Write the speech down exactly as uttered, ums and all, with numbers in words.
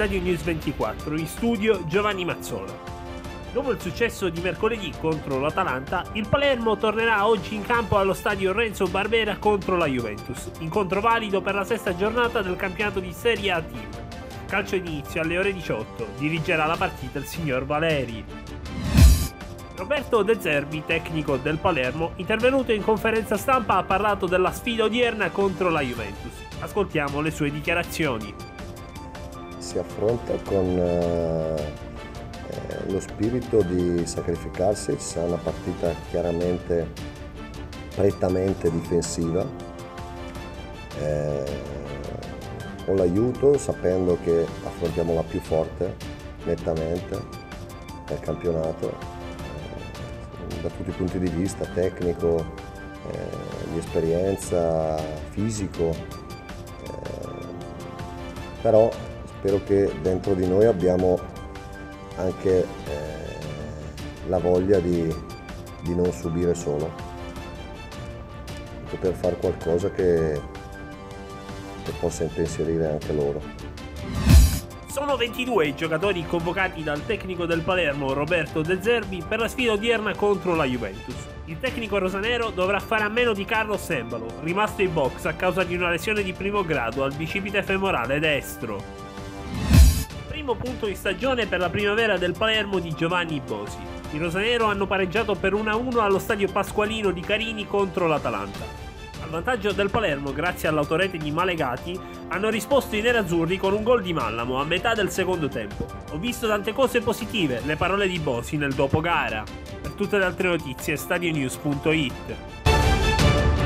Stadio News ventiquattro, in studio Giovanni Mazzola. Dopo il successo di mercoledì contro l'Atalanta, il Palermo tornerà oggi in campo allo stadio Renzo Barbera contro la Juventus, incontro valido per la sesta giornata del campionato di Serie A Team. Calcio d'inizio alle ore diciotto, dirigerà la partita il signor Valeri. Roberto De Zerbi, tecnico del Palermo, intervenuto in conferenza stampa, ha parlato della sfida odierna contro la Juventus. Ascoltiamo le sue dichiarazioni. Si affronta con eh, lo spirito di sacrificarsi, sarà una partita chiaramente prettamente difensiva, eh, con l'aiuto, sapendo che affrontiamo la più forte nettamente nel campionato, da tutti i punti di vista, tecnico, eh, di esperienza, fisico, eh, però spero che dentro di noi abbiamo anche eh, la voglia di, di non subire solo, di poter fare qualcosa che, che possa impensierire anche loro. Sono ventidue i giocatori convocati dal tecnico del Palermo Roberto De Zerbi per la sfida odierna contro la Juventus. Il tecnico rosanero dovrà fare a meno di Carlos Embalo, rimasto in box a causa di una lesione di primo grado al bicipite femorale destro. Primo punto in stagione per la primavera del Palermo di Giovanni Bosi. I rosanero hanno pareggiato per uno a uno allo stadio Pasqualino di Carini contro l'Atalanta. Al vantaggio del Palermo, grazie all'autorete di Malegati, hanno risposto i nerazzurri con un gol di Mallamo a metà del secondo tempo. Ho visto tante cose positive, le parole di Bosi nel dopogara. Per tutte le altre notizie, stadionews punto it.